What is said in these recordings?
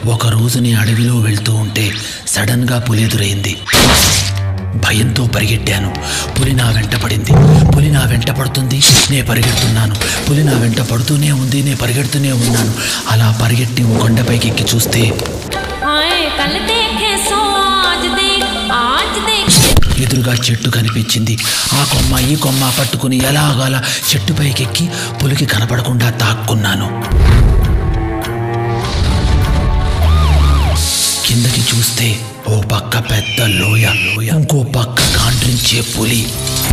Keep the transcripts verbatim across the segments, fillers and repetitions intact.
ఒక రోజు నీ అడవిలో వెళ్తూ ఉంటే సడన్ గా పులి ఎదురైంది. భయంతో పరిగెట్టాను. పులి నా వెంట పడింది. పులి నా వెంట పడుతుంది, నే పరిగెడుతున్నాను. పులి నా వెంట పడుతూనే ఉంది, నే పరిగెడుతూనే ఉన్నాను. అలా పరిగెట్టి ఓ కొండపైకి ఎక్కి చూస్తే ఎదురుగా చెట్టు కనిపించింది. ఆ కొమ్మ ఈ కొమ్మ పట్టుకుని ఎలాగలా చెట్టు పైకెక్కి పులికి కనపడకుండా తాక్కున్నాను. కిందకి చూస్తే ఓ పక్క పెద్ద లోయ, ఇంకో పక్క కాండ్రించే పులి.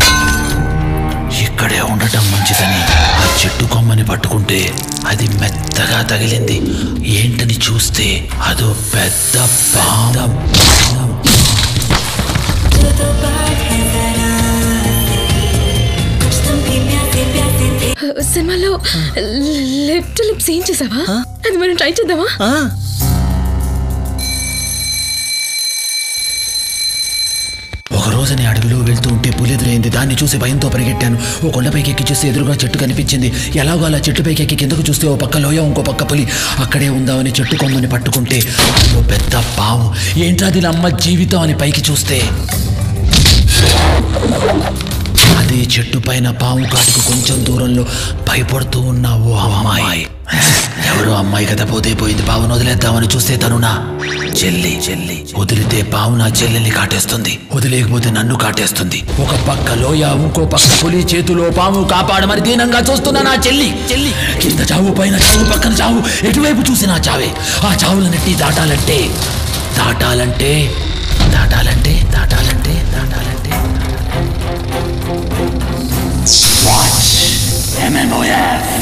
ఇక్కడే ఉండటం మంచిదని ఆ చెట్టు కొమ్మని పట్టుకుంటే అది మెత్తగా తగిలింది. ఏంటని చూస్తే అదో పెద్ద పాము. సినిమాలో లిప్ టు లిప్ సీన్ చేసావా? అది మనం ట్రై చేద్దామా? ఒక రోజుని అడవిలో వెళ్తూ ఉంటే పులి ఎదురైంది. దాన్ని చూసి భయంతో పరిగెట్టాను. ఓ కొండపైకి ఎక్కి చూస్తే ఎదురుగా చెట్టు కనిపించింది. ఎలాగో అలా చెట్టు పైకి ఎక్కి కిందకు చూస్తే ఓ పక్క లోయ, ఇంకో పక్క పులి. అక్కడే ఉందామని చెట్టు కొమ్మని పట్టుకుంటే ఓ పెద్ద పాము. ఏంటది అమ్మ జీవితం అని పైకి చూస్తే అదే చెట్టు పైన పాము కాటుకు కొంచెం దూరంలో భయపడుతూ ఉన్న ఓ అమ్మాయి. ఎవరో అమ్మాయి కదా, పోతే పోయింది. పావును వదిలేద్దామని చూస్తే తను నా చెల్లి. చెల్లి వదిలితే పావు నా చెల్లెల్ని కాటేస్తుంది, వదిలేకపోతే నన్ను కాటేస్తుంది. ఒక పక్క లోయ, ఇంకో పక్క పులి, చేతిలో పాము. కాపాడమని దీనంగా చూస్తున్నా నా చెల్లి. చెల్లి కింద చావు, పైన చావు, పక్కన చావు, ఎటువైపు చూసినా చావే. ఆ చావులనట్టి దాటాలంటే దాటాలంటే దాటాలంటే దాటాలంటే దాటాలంటే watch M M O F.